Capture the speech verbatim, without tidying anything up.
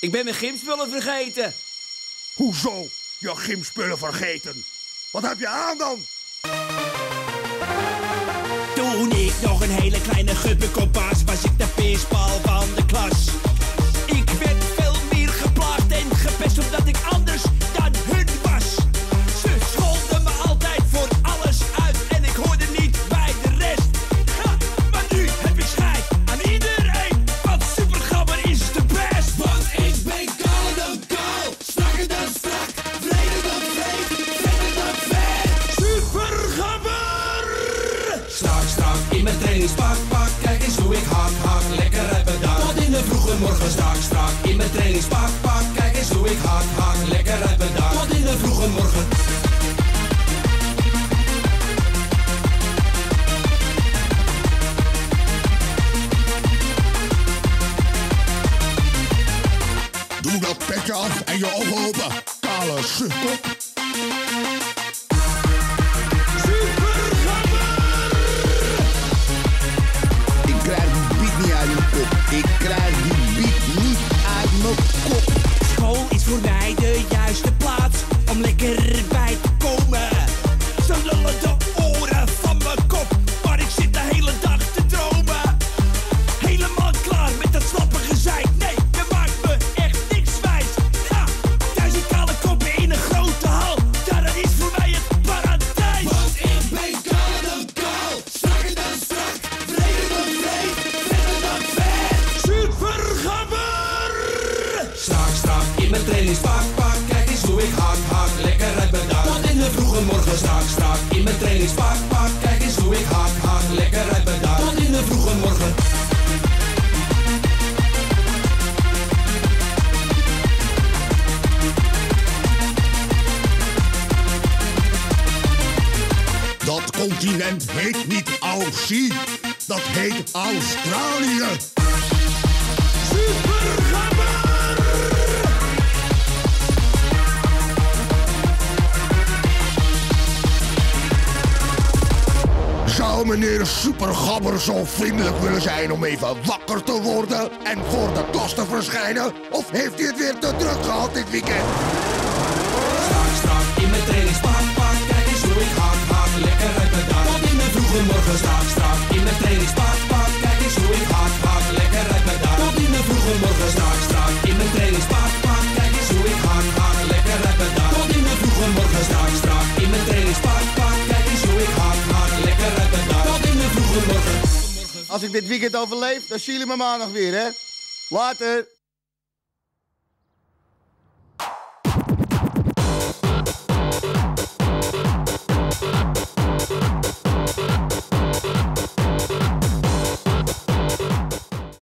Ik ben mijn gymspullen vergeten. Hoezo? Je gymspullen vergeten? Wat heb je aan dan? Toen ik nog een hele kleine gubbekop was, was ik de pisbal van de klas. Ik werd veel meer geplaagd en gepest omdat ik anders dan hun was. Ze scholden me altijd voor alles uit en ik hoorde niet bij de rest. Ha, maar nu heb ik scheid aan iedereen, want Supergabber is de best. Want ik ben kouder dan koud, strakker dan strak, vreder dan vreed, verder dan ver. Supergabber! Strak, strak in mijn trainingspak, pak, kijk eens hoe ik hak, hak, lekker uit mijn dak. Tot in de vroege morgen, strak, strak in mijn trainingspak, pak, kijk eens hoe ik hak, hak, lekker uit mijn dak. Tot in de vroege morgen. Doe dat petje af en je ogen open, kale sukkel. Ik krijg die beat niet uit mijn kop. Ik krijg die beat niet uit mijn kop. School is voor mij de juiste plaats om lekker bij te komen. Ze lullen de oren van mijn kop, maar ik zit de hele dag te dromen. Helemaal klaar met dat slappe gezeik. Nee, je maakt me echt niks wijs. Ja, duizend kale koppen in een grote hal, ja, dat is voor mij het paradijs. Want ik ben kouder dan koud, strakker dan strak, vreder dan vreed, verder dan ver. Supergabber! Strak, strak in mijn trainingspak, pak, kijk eens hoe ik hak, hak, lekker uit mijn dak. Tot in de vroege morgen, strak, strak in mijn trainingspak, pak, kijk eens hoe ik hak, hak, lekker uit mijn dak. Tot in de vroege morgen. Dat continent heet niet Aussie, dat heet Australië. Supergabber! Zou meneer Supergabber zo vriendelijk willen zijn om even wakker te worden en voor de klas te verschijnen? Of heeft hij het weer te druk gehad dit weekend? Strak, strak in mijn trainingspak, pak, kijk eens hoe ik hak, hak, lekker uit mijn dak. Tot in de vroege morgen, strak, strak in mijn trainingspak, pak, kijk eens hoe ik hak, hak, lekker uit mijn dak. Tot in de vroege morgen, strak, strak in mijn trainingspak, pak, kijk eens hoe ik hak, hak, lekker uit mijn dak. Tot in de vroege morgen, strak, strak in mijn trainingspak, pak, kijk eens hoe ik hak, hak, lekker uit mijn dak. Tot in de vroege morgen. Als ik dit weekend overleef, dan zie jullie me maandag weer, hè? Later.